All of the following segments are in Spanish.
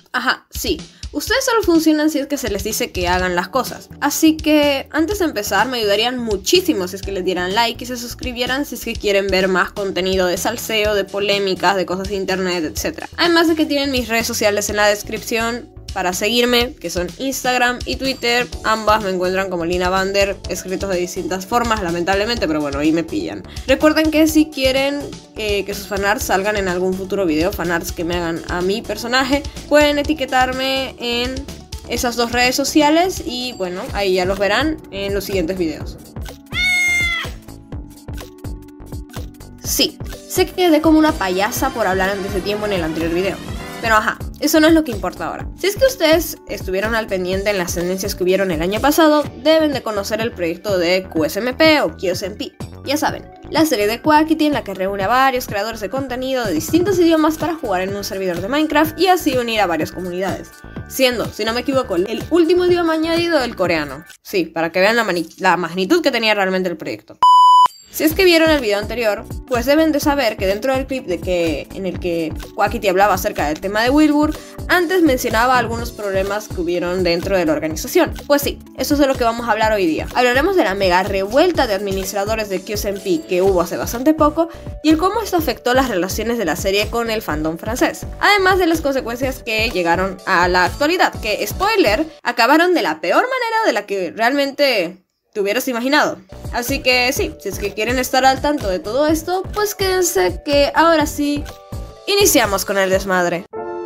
Ajá, sí. Ustedes solo funcionan si es que se les dice que hagan las cosas. Así que, antes de empezar, me ayudarían muchísimo si es que les dieran like y se suscribieran si es que quieren ver más contenido de salseo, de polémicas, de cosas de internet, etc. Además de que tienen mis redes sociales en la descripción para seguirme, que son Instagram y Twitter. Ambas me encuentran como Lina Vander, escritos de distintas formas, lamentablemente, pero bueno, ahí me pillan. Recuerden que si quieren que sus fanarts salgan en algún futuro video, fanarts que me hagan a mi personaje, pueden etiquetarme en esas dos redes sociales y bueno, ahí ya los verán en los siguientes videos. Sí, sé que quedé como una payasa por hablar antes de tiempo en el anterior video. Pero ajá, eso no es lo que importa ahora. Si es que ustedes estuvieron al pendiente en las tendencias que hubieron el año pasado, deben de conocer el proyecto de QSMP o QSMP. Ya saben, la serie de Quackity en la que reúne a varios creadores de contenido de distintos idiomas para jugar en un servidor de Minecraft y así unir a varias comunidades. Siendo, si no me equivoco, el último idioma añadido el coreano. Sí, para que vean la magnitud que tenía realmente el proyecto. Si es que vieron el video anterior, pues deben de saber que dentro del clip en el que Quackity hablaba acerca del tema de Wilbur, antes mencionaba algunos problemas que hubieron dentro de la organización. Pues sí, eso es de lo que vamos a hablar hoy día. Hablaremos de la mega revuelta de administradores de QSMP que hubo hace bastante poco y el cómo esto afectó las relaciones de la serie con el fandom francés. Además de las consecuencias que llegaron a la actualidad, que, spoiler, acabaron de la peor manera de la que realmente te hubieras imaginado. Así que sí, si es que quieren estar al tanto de todo esto, pues quédense que ahora sí, iniciamos con el desmadre.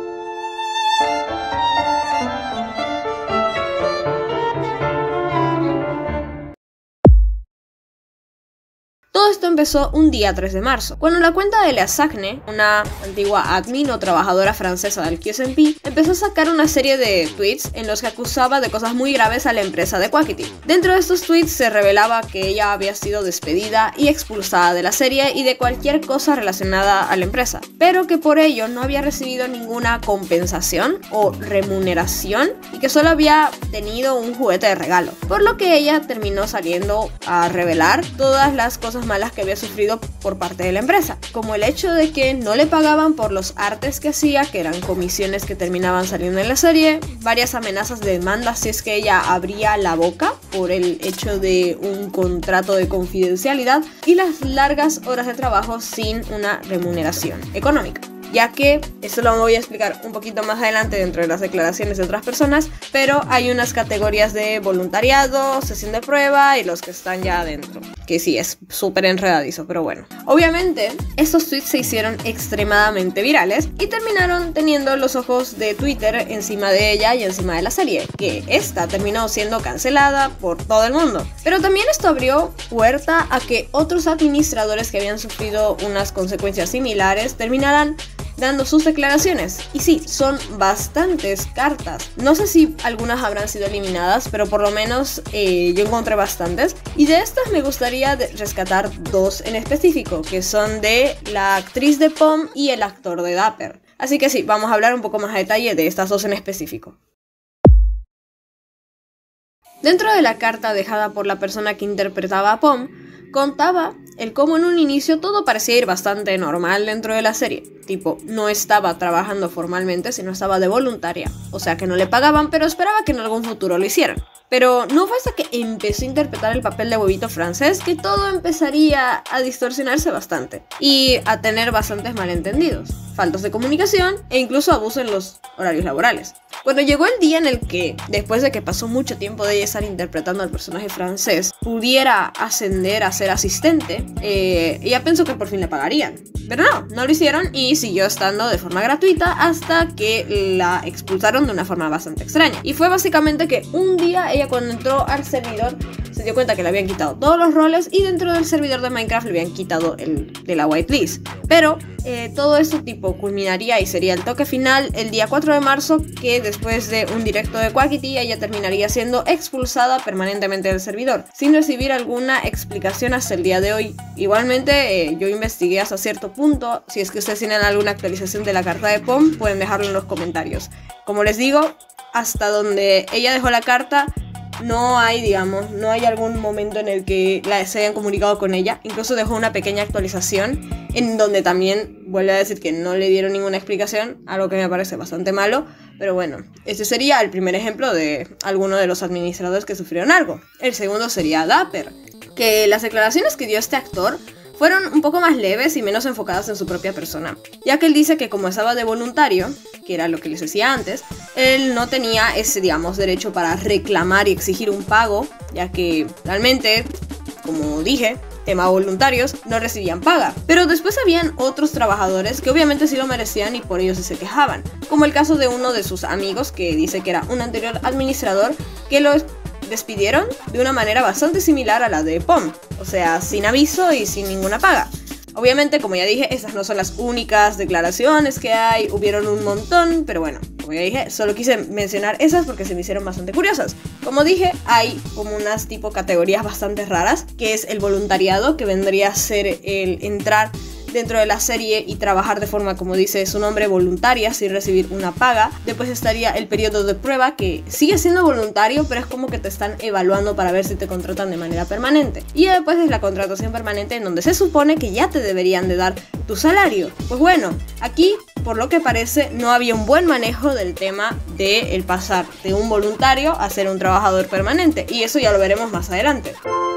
Todo esto empezó un día 3 de marzo, cuando la cuenta de Lea Sagne, una antigua admin o trabajadora francesa del QSMP, empezó a sacar una serie de tweets en los que acusaba de cosas muy graves a la empresa de Quackity. Dentro de estos tweets se revelaba que ella había sido despedida y expulsada de la serie y de cualquier cosa relacionada a la empresa, pero que por ello no había recibido ninguna compensación o remuneración y que solo había tenido un juguete de regalo, por lo que ella terminó saliendo a revelar todas las cosas malas que había sufrido por parte de la empresa, como el hecho de que no le pagaban por los artes que hacía, que eran comisiones que terminaban saliendo en la serie, varias amenazas de demanda si es que ella abría la boca por el hecho de un contrato de confidencialidad y las largas horas de trabajo sin una remuneración económica. Ya que, esto lo voy a explicar un poquito más adelante dentro de las declaraciones de otras personas, pero hay unas categorías de voluntariado, sesión de prueba y los que están ya adentro, que sí, es súper enredadizo, pero bueno. Obviamente, estos tweets se hicieron extremadamente virales y terminaron teniendo los ojos de Twitter encima de ella y encima de la serie, que esta terminó siendo cancelada por todo el mundo. Pero también esto abrió puerta a que otros administradores que habían sufrido unas consecuencias similares terminaran dando sus declaraciones. Y sí, son bastantes cartas. No sé si algunas habrán sido eliminadas, pero por lo menos yo encontré bastantes. Y de estas me gustaría rescatar dos en específico, que son de la actriz de Pom y el actor de Dapper. Así que sí, vamos a hablar un poco más a detalle de estas dos en específico. Dentro de la carta dejada por la persona que interpretaba a Pom, contaba el cómo en un inicio todo parecía ir bastante normal dentro de la serie. Tipo, no estaba trabajando formalmente, sino estaba de voluntaria. O sea que no le pagaban, pero esperaba que en algún futuro lo hicieran. Pero no fue hasta que empezó a interpretar el papel de huevito francés que todo empezaría a distorsionarse bastante. Y a tener bastantes malentendidos, faltas de comunicación e incluso abuso en los horarios laborales. Cuando llegó el día en el que, después de que pasó mucho tiempo de ella estar interpretando al personaje francés, pudiera ascender a ser asistente, ella pensó que por fin le pagarían. Pero no lo hicieron y siguió estando de forma gratuita hasta que la expulsaron de una forma bastante extraña. Y fue básicamente que un día ella, cuando entró al servidor, se dio cuenta que le habían quitado todos los roles y dentro del servidor de Minecraft le habían quitado el de la whitelist. Pero todo eso tipo culminaría y sería el toque final el día 4 de marzo, que después de un directo de Quackity ella terminaría siendo expulsada permanentemente del servidor, sin recibir alguna explicación hasta el día de hoy. Igualmente yo investigué hasta cierto punto. Si es que ustedes tienen alguna actualización de la carta de Pom, pueden dejarlo en los comentarios. Como les digo, hasta donde ella dejó la carta no hay algún momento en el que se hayan comunicado con ella. Incluso dejó una pequeña actualización en donde también vuelve a decir que no le dieron ninguna explicación, algo que me parece bastante malo. Pero bueno, este sería el primer ejemplo de alguno de los administradores que sufrieron algo. El segundo sería Dapper, que las declaraciones que dio este actor fueron un poco más leves y menos enfocadas en su propia persona, ya que él dice que como estaba de voluntario, que era lo que les decía antes, él no tenía ese, digamos, derecho para reclamar y exigir un pago, ya que realmente, como dije, tema voluntarios, no recibían paga. Pero después habían otros trabajadores que obviamente sí lo merecían y por ello sí se quejaban, como el caso de uno de sus amigos que dice que era un anterior administrador que lo despidieron de una manera bastante similar a la de POM, o sea, sin aviso y sin ninguna paga. Obviamente, como ya dije, estas no son las únicas declaraciones que hay, hubieron un montón, pero bueno, como ya dije, solo quise mencionar esas porque se me hicieron bastante curiosas. Como dije, hay como unas tipo categorías bastante raras, que es el voluntariado, que vendría a ser el entrar dentro de la serie y trabajar de forma, como dice su nombre, voluntaria, sin recibir una paga. Después estaría el periodo de prueba, que sigue siendo voluntario, pero es como que te están evaluando para ver si te contratan de manera permanente. Y después es la contratación permanente, en donde se supone que ya te deberían de dar tu salario. Pues bueno, aquí, por lo que parece, no había un buen manejo del tema de el pasar de un voluntario a ser un trabajador permanente, y eso ya lo veremos más adelante.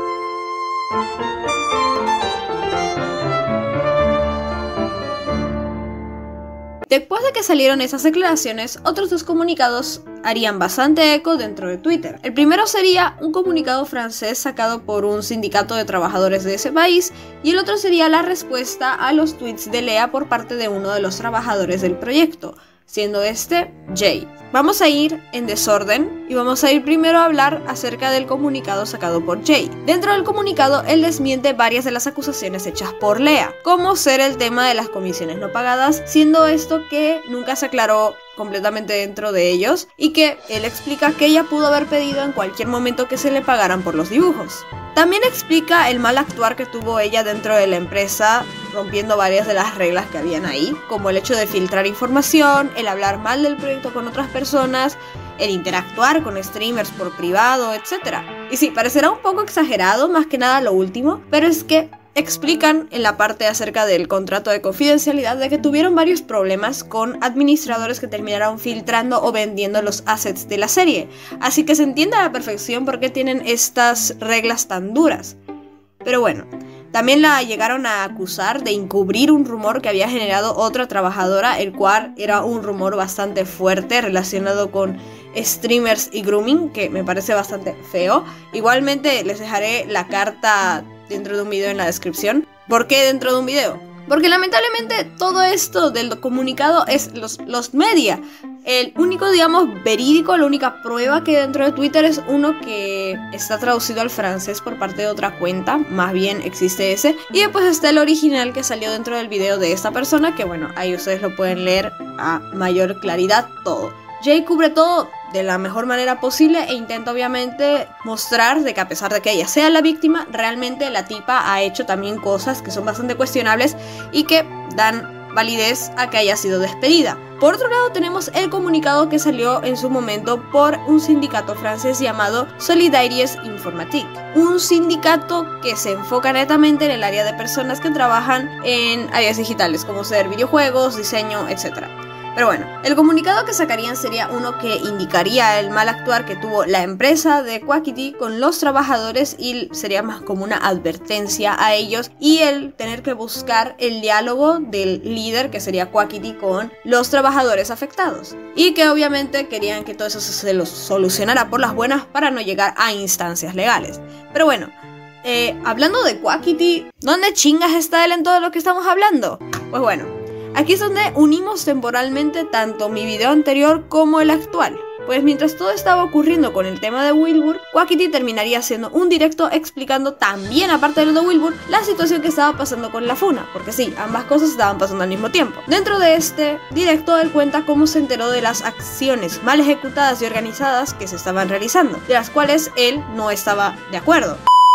Después de que salieron esas declaraciones, otros dos comunicados harían bastante eco dentro de Twitter. El primero sería un comunicado francés sacado por un sindicato de trabajadores de ese país, y el otro sería la respuesta a los tweets de Lea por parte de uno de los trabajadores del proyecto, siendo este Jay. Vamos a ir en desorden y vamos a ir primero a hablar acerca del comunicado sacado por Jay. Dentro del comunicado, él desmiente varias de las acusaciones hechas por Lea, como ser el tema de las comisiones no pagadas, siendo esto que nunca se aclaró completamente dentro de ellos, y que él explica que ella pudo haber pedido en cualquier momento que se le pagaran por los dibujos. También explica el mal actuar que tuvo ella dentro de la empresa, rompiendo varias de las reglas que habían ahí, como el hecho de filtrar información, el hablar mal del proyecto con otras personas, el interactuar con streamers por privado, etc. Y sí, parecerá un poco exagerado, más que nada lo último, pero es que explican en la parte acerca del contrato de confidencialidad de que tuvieron varios problemas con administradores que terminaron filtrando o vendiendo los assets de la serie, así que se entiende a la perfección por qué tienen estas reglas tan duras. Pero bueno, también la llegaron a acusar de encubrir un rumor que había generado otra trabajadora, el cual era un rumor bastante fuerte relacionado con streamers y grooming, que me parece bastante feo. Igualmente les dejaré la carta dentro de un video en la descripción. ¿Por qué dentro de un video? Porque lamentablemente todo esto del comunicado es los media. El único, digamos, verídico, la única prueba que dentro de Twitter es uno que está traducido al francés por parte de otra cuenta, más bien existe ese. Y después está el original que salió dentro del video de esta persona, que bueno, ahí ustedes lo pueden leer a mayor claridad todo. Jay cubre todo de la mejor manera posible e intenta obviamente mostrar de que a pesar de que ella sea la víctima, realmente la tipa ha hecho también cosas que son bastante cuestionables y que dan validez a que haya sido despedida. Por otro lado, tenemos el comunicado que salió en su momento por un sindicato francés llamado Solidaires Informatique, un sindicato que se enfoca netamente en el área de personas que trabajan en áreas digitales como ser videojuegos, diseño, etc. Pero bueno, el comunicado que sacarían sería uno que indicaría el mal actuar que tuvo la empresa de Quackity con los trabajadores, y sería más como una advertencia a ellos, y el tener que buscar el diálogo del líder, que sería Quackity, con los trabajadores afectados, y que obviamente querían que todo eso se los solucionara por las buenas para no llegar a instancias legales. Pero bueno, hablando de Quackity, ¿dónde chingas está él en todo lo que estamos hablando? Pues bueno, aquí es donde unimos temporalmente tanto mi video anterior como el actual. Pues mientras todo estaba ocurriendo con el tema de Wilbur, Quackity terminaría haciendo un directo explicando también, aparte de lo de Wilbur, la situación que estaba pasando con la funa, porque sí, ambas cosas estaban pasando al mismo tiempo. Dentro de este directo, él cuenta cómo se enteró de las acciones mal ejecutadas y organizadas que se estaban realizando, de las cuales él no estaba de acuerdo.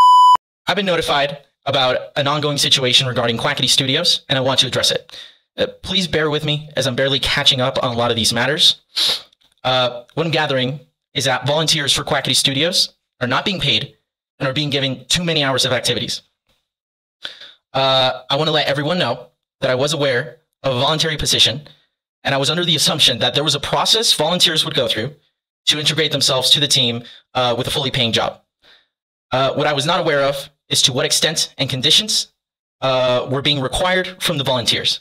I've been notified about an ongoing situation regarding Quackity Studios, and I want to address it. Please bear with me, as I'm barely catching up on a lot of these matters. What I'm gathering is that volunteers for Quackity Studios are not being paid and are being given too many hours of activities. I want to let everyone know that I was aware of a voluntary position, and I was under the assumption that there was a process volunteers would go through to integrate themselves to the team with a fully paying job. What I was not aware of is to what extent and conditions were being required from the volunteers.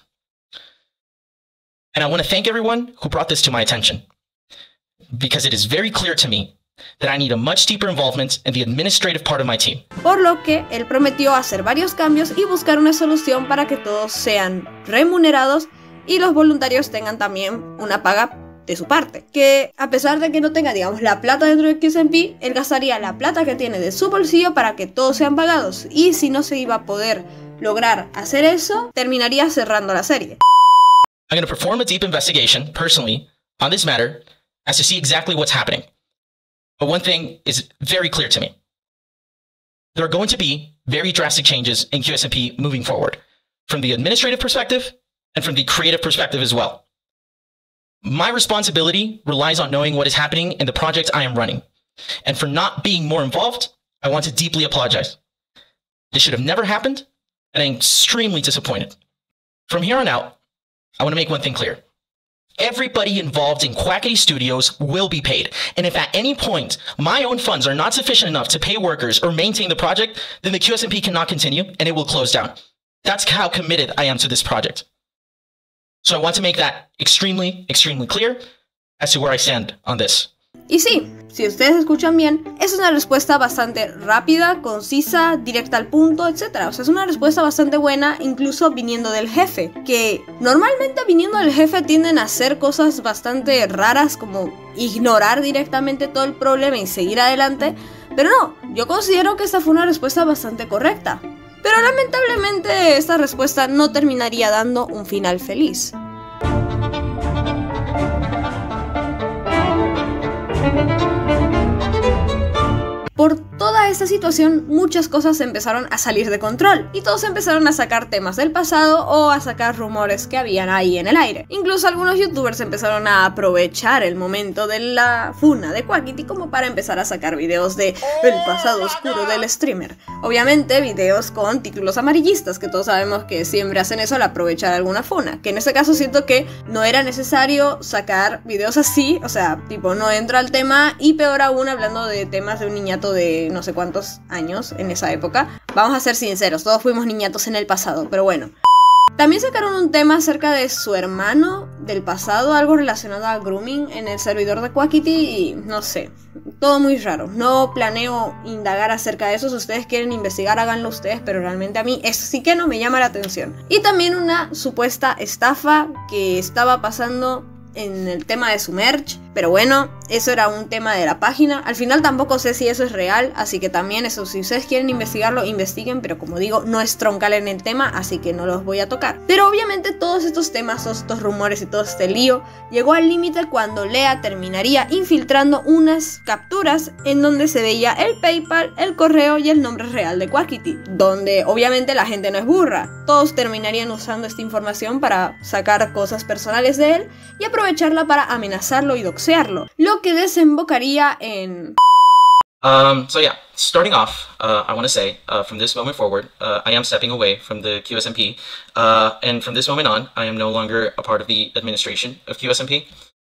And I want to thank everyone who brought this to my attention, because it is very clear to me that I need a much deeper involvement in the administrative part of my team. Por lo que él prometió hacer varios cambios y buscar una solución para que todos sean remunerados y los voluntarios tengan también una paga de su parte. Que a pesar de que no tenga, digamos, la plata dentro de QSMP, él gastaría la plata que tiene de su bolsillo para que todos sean pagados. Y si no se iba a poder lograr hacer eso, terminaría cerrando la serie. I'm going to perform a deep investigation, personally, on this matter, as to see exactly what's happening. But one thing is very clear to me. There are going to be very drastic changes in QSMP moving forward, from the administrative perspective and from the creative perspective as well. My responsibility relies on knowing what is happening in the project I am running. And for not being more involved, I want to deeply apologize. This should have never happened, and I'm extremely disappointed. From here on out, I want to make one thing clear. Everybody involved in Quackity Studios will be paid. And if at any point my own funds are not sufficient enough to pay workers or maintain the project, then the QSMP cannot continue and it will close down. That's how committed I am to this project. So I want to make that extremely, extremely clear as to where I stand on this. Y sí, si ustedes escuchan bien, es una respuesta bastante rápida, concisa, directa al punto, etc. O sea, es una respuesta bastante buena, incluso viniendo del jefe, que normalmente viniendo del jefe tienden a hacer cosas bastante raras, como ignorar directamente todo el problema y seguir adelante, pero no, yo considero que esta fue una respuesta bastante correcta. Pero lamentablemente esta respuesta no terminaría dando un final feliz. Por toda esta situación, muchas cosas empezaron a salir de control y todos empezaron a sacar temas del pasado o a sacar rumores que habían ahí en el aire. Incluso algunos youtubers empezaron a aprovechar el momento de la funa de Quackity como para empezar a sacar videos de el pasado oscuro del streamer. Obviamente videos con títulos amarillistas, que todos sabemos que siempre hacen eso al aprovechar alguna funa, que en este caso siento que no era necesario sacar videos así, o sea, tipo no entra al tema, y peor aún hablando de temas de un niñato de no sé cuántos años en esa época. Vamos a ser sinceros, todos fuimos niñatos en el pasado, pero bueno. También sacaron un tema acerca de su hermano del pasado, algo relacionado a grooming en el servidor de Quackity y no sé, todo muy raro. No planeo indagar acerca de eso, si ustedes quieren investigar háganlo ustedes, pero realmente a mí eso sí que no me llama la atención. Y también una supuesta estafa que estaba pasando en el tema de su merch, pero bueno, eso era un tema de la página. Al final tampoco sé si eso es real, así que también eso, si ustedes quieren investigarlo, investiguen, pero como digo, no es troncal en el tema, así que no los voy a tocar. Pero obviamente todos estos temas, todos estos rumores y todo este lío llegó al límite cuando Lea terminaría infiltrando unas capturas en donde se veía el PayPal, el correo y el nombre real de Quackity, donde obviamente la gente no es burra. Todos terminarían usando esta información para sacar cosas personales de él y aprovecharla para amenazarlo y doxearlo, lo que desembocaría en... So yeah, starting off, I want to say, from this moment forward, I am stepping away from the QSMP, and from this moment on, I am no longer a part of the administration of QSMP.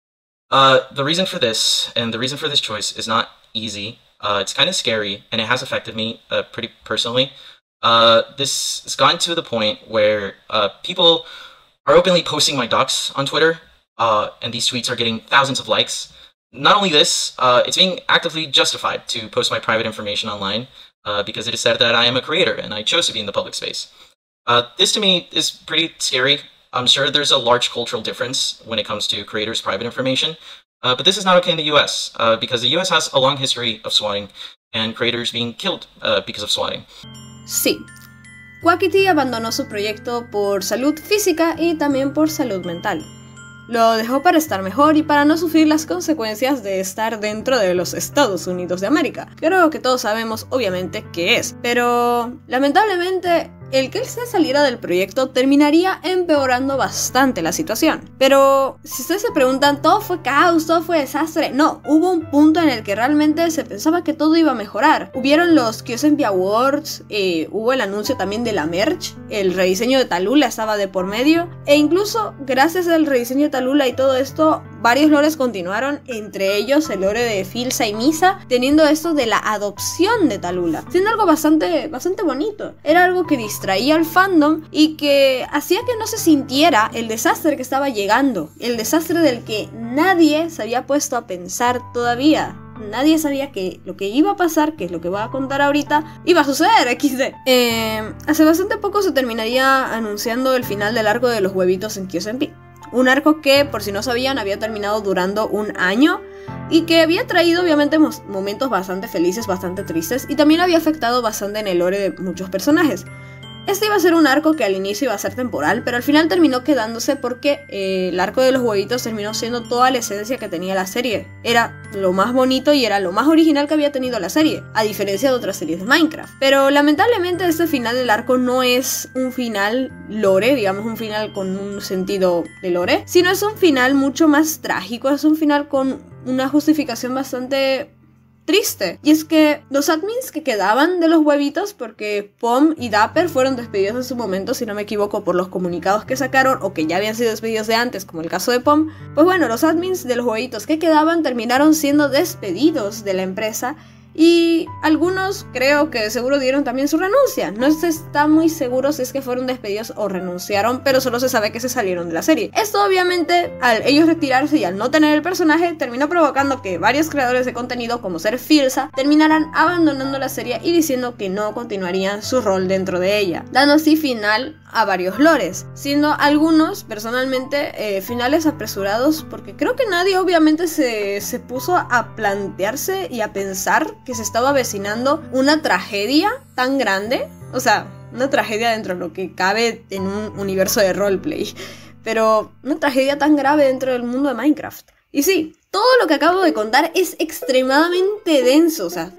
The reason for this, and the reason for this choice, is not easy. It's kind of scary, and it has affected me pretty personally. This has gotten to the point where people are openly posting my docs on Twitter, and these tweets are getting thousands of likes. Not only this, it's being actively justified to post my private information online because it is said that I am a creator and I chose to be in the public space. This to me is pretty scary. I'm sure there's a large cultural difference when it comes to creators' private information, but this is not okay in the US because the US has a long history of swatting and creators being killed because of swatting. Sí, Quackity abandonó su proyecto por salud física y también por salud mental. Lo dejó para estar mejor y para no sufrir las consecuencias de estar dentro de los Estados Unidos de América. Creo que todos sabemos obviamente qué es, pero lamentablemente el que él se saliera del proyecto terminaría empeorando bastante la situación. Pero si ustedes se preguntan, todo fue caos, todo fue desastre, no, hubo un punto en el que realmente se pensaba que todo iba a mejorar. Hubieron los Kyosenpi Awards, hubo el anuncio también de la merch, el rediseño de Talula estaba de por medio, e incluso gracias al rediseño de Talula y todo esto, varios lores continuaron, entre ellos el lore de Filsa y Misa, teniendo esto de la adopción de Talula, siendo algo bastante bonito. Era algo que distraía al fandom y que hacía que no se sintiera el desastre que estaba llegando, el desastre del que nadie se había puesto a pensar todavía. Nadie sabía que lo que iba a pasar, que es lo que voy a contar ahorita, iba a suceder, XD. Hace bastante poco se terminaría anunciando el final del arco de los huevitos en Kyosenpi. Un arco que, por si no sabían, había terminado durando un año y que había traído obviamente momentos bastante felices, bastante tristes, y también había afectado bastante en el lore de muchos personajes. Este iba a ser un arco que al inicio iba a ser temporal, pero al final terminó quedándose porque el arco de los huevitos terminó siendo toda la esencia que tenía la serie. Era lo más bonito y era lo más original que había tenido la serie, a diferencia de otras series de Minecraft. Pero lamentablemente este final del arco no es un final lore, digamos un final con un sentido de lore, sino es un final mucho más trágico, es un final con una justificación bastante triste. Y es que los admins que quedaban de los huevitos, porque Pom y Dapper fueron despedidos en su momento, si no me equivoco, por los comunicados que sacaron o que ya habían sido despedidos de antes, como el caso de Pom, pues bueno, los admins de los huevitos que quedaban terminaron siendo despedidos de la empresa. Y algunos creo que seguro dieron también su renuncia. No se está muy seguro si es que fueron despedidos o renunciaron, pero solo se sabe que se salieron de la serie. Esto obviamente, al ellos retirarse y al no tener el personaje, terminó provocando que varios creadores de contenido, como ser Filsa, terminaran abandonando la serie y diciendo que no continuarían su rol dentro de ella, dando así final a varios lores, siendo algunos personalmente finales apresurados, porque creo que nadie obviamente se puso a plantearse y a pensar que se estaba avecinando una tragedia tan grande, o sea, una tragedia dentro de lo que cabe en un universo de roleplay, pero una tragedia tan grave dentro del mundo de Minecraft. Y sí, todo lo que acabo de contar es extremadamente denso, o sea,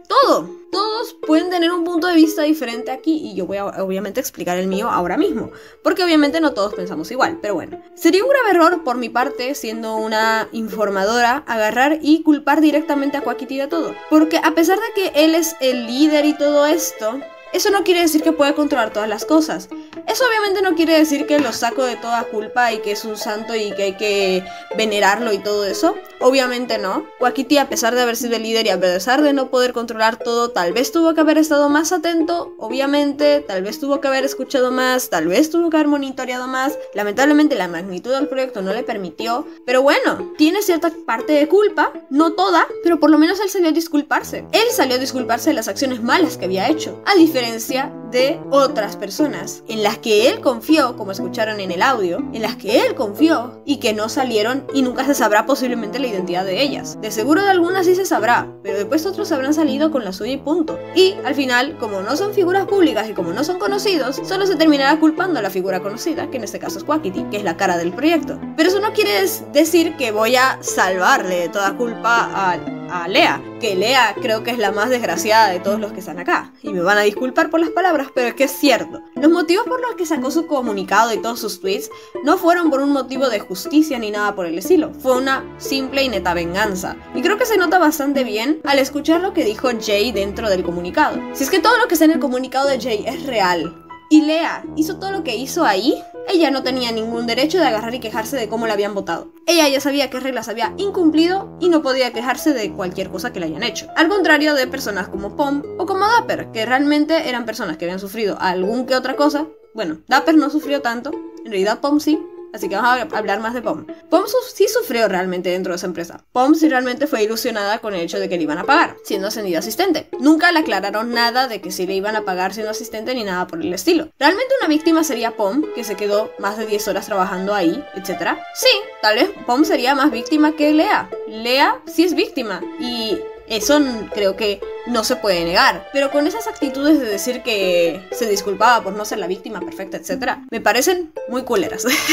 todos pueden tener un punto de vista diferente aquí y yo voy a obviamente explicar el mío ahora mismo, porque obviamente no todos pensamos igual, pero bueno. Sería un grave error por mi parte, siendo una informadora, agarrar y culpar directamente a Quackity de todo, porque a pesar de que él es el líder y todo esto, eso no quiere decir que pueda controlar todas las cosas. Eso obviamente no quiere decir que lo saco de toda culpa y que es un santo y que hay que venerarlo y todo eso. Obviamente no. Quackity, a pesar de haber sido el líder y a pesar de no poder controlar todo, tal vez tuvo que haber estado más atento, obviamente, tal vez tuvo que haber escuchado más, tal vez tuvo que haber monitoreado más. Lamentablemente la magnitud del proyecto no le permitió, pero bueno, tiene cierta parte de culpa, no toda, pero por lo menos él salió a disculparse. Él salió a disculparse de las acciones malas que había hecho, a diferencia de otras personas en las que él confió, como escucharon en el audio, en las que él confió y que no salieron y nunca se sabrá posiblemente la identidad de ellas. De seguro de algunas sí se sabrá, pero después otros habrán salido con la suya y punto. Y al final, como no son figuras públicas y como no son conocidos, solo se terminará culpando a la figura conocida, que en este caso es Quackity, que es la cara del proyecto. Pero eso no quiere decir que voy a salvarle de toda culpa a Lea, que Lea creo que es la más desgraciada de todos los que están acá, y me van a disculpar por las palabras, pero es que es cierto. Los motivos por los que sacó su comunicado y todos sus tweets no fueron por un motivo de justicia ni nada por el estilo, fue una simple y neta venganza, y creo que se nota bastante bien al escuchar lo que dijo Jay dentro del comunicado. Si es que todo lo que está en el comunicado de Jay es real, y Lea hizo todo lo que hizo ahí, ella no tenía ningún derecho de agarrar y quejarse de cómo la habían votado. Ella ya sabía qué reglas había incumplido y no podía quejarse de cualquier cosa que le hayan hecho. Al contrario de personas como Pom o como Dapper, que realmente eran personas que habían sufrido algún que otra cosa. Bueno, Dapper no sufrió tanto, en realidad Pom sí. Así que vamos a hablar más de Pom. Pom sí sufrió realmente dentro de esa empresa. Pom sí realmente fue ilusionada con el hecho de que le iban a pagar, siendo ascendida asistente. Nunca le aclararon nada de que sí le iban a pagar siendo asistente ni nada por el estilo. Realmente una víctima sería Pom, que se quedó más de 10 horas trabajando ahí, etc. Sí, tal vez Pom sería más víctima que Lea. Lea sí es víctima y eso creo que no se puede negar, pero con esas actitudes de decir que se disculpaba por no ser la víctima perfecta, etc., me parecen muy culeras.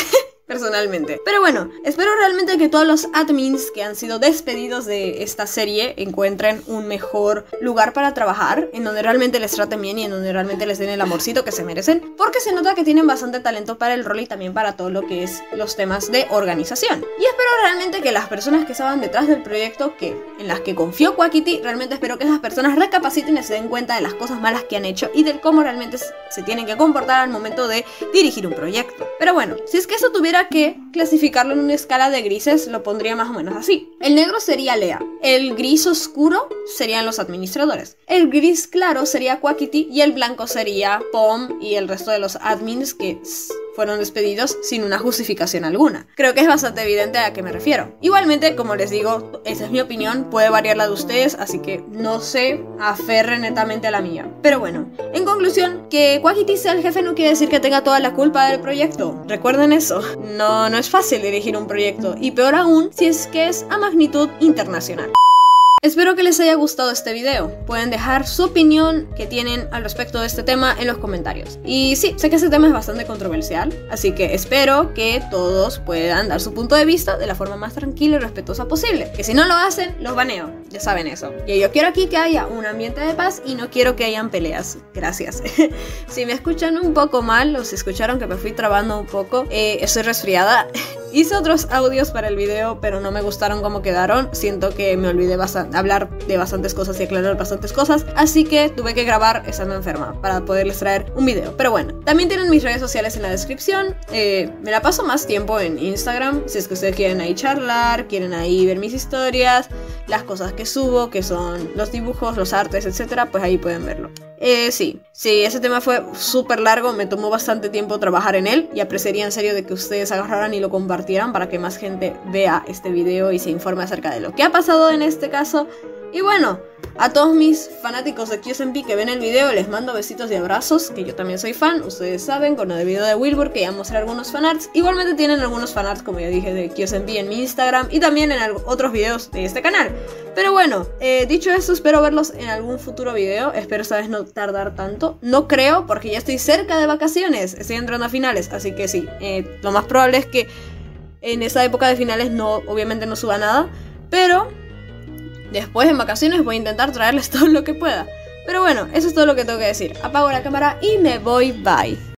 personalmente. Pero bueno, espero realmente que todos los admins que han sido despedidos de esta serie encuentren un mejor lugar para trabajar, en donde realmente les traten bien y en donde realmente les den el amorcito que se merecen, porque se nota que tienen bastante talento para el rol y también para todo lo que es los temas de organización. Y espero realmente que las personas que estaban detrás del proyecto, en las que confió Quackity, realmente espero que esas personas recapaciten y se den cuenta de las cosas malas que han hecho y de cómo realmente se tienen que comportar al momento de dirigir un proyecto. Pero bueno, si es que eso tuviera que clasificarlo en una escala de grises, lo pondría más o menos así. El negro sería Lea, el gris oscuro serían los administradores, el gris claro sería Quackity y el blanco sería Pom y el resto de los admins que fueron despedidos sin una justificación alguna. Creo que es bastante evidente a qué me refiero. Igualmente, como les digo, esa es mi opinión, puede variar la de ustedes, así que no se aferren netamente a la mía. Pero bueno, en conclusión, que Quackity sea el jefe no quiere decir que tenga toda la culpa del proyecto. Recuerden eso, no es fácil dirigir un proyecto, y peor aún si es que es a magnitud internacional. Espero que les haya gustado este video. Pueden dejar su opinión que tienen al respecto de este tema en los comentarios. Y sí, sé que este tema es bastante controversial, así que espero que todos puedan dar su punto de vista de la forma más tranquila y respetuosa posible. Que si no lo hacen, los baneo. Ya saben eso. Y yo quiero aquí que haya un ambiente de paz y no quiero que hayan peleas. Gracias. Si me escuchan un poco mal, o si escucharon que me fui trabando un poco, estoy resfriada. Hice otros audios para el video, pero no me gustaron cómo quedaron. Siento que me olvidé hablar de bastantes cosas y aclarar bastantes cosas, así que tuve que grabar estando enferma para poderles traer un video. Pero bueno, también tienen mis redes sociales en la descripción. Me la paso más tiempo en Instagram, si es que ustedes quieren ahí charlar, quieren ahí ver mis historias, las cosas que subo, que son los dibujos, los artes, etcétera, pues ahí pueden verlo. Sí, ese tema fue súper largo, me tomó bastante tiempo trabajar en él y apreciaría en serio de que ustedes agarraran y lo compartieran para que más gente vea este video y se informe acerca de lo que ha pasado en este caso. Y bueno, a todos mis fanáticos de QSMP que ven el video les mando besitos y abrazos, que yo también soy fan, ustedes saben, con el video de Wilbur que ya mostré algunos fanarts. Igualmente tienen algunos fanarts, como ya dije, de QSMP en mi Instagram y también en otros videos de este canal. Pero bueno, dicho esto, espero verlos en algún futuro video, espero esta vez no tardar tanto. No creo, porque ya estoy cerca de vacaciones, estoy entrando a finales, así que sí, lo más probable es que en esa época de finales obviamente no suba nada, pero después en vacaciones voy a intentar traerles todo lo que pueda. Pero bueno, eso es todo lo que tengo que decir. Apago la cámara y me voy, bye.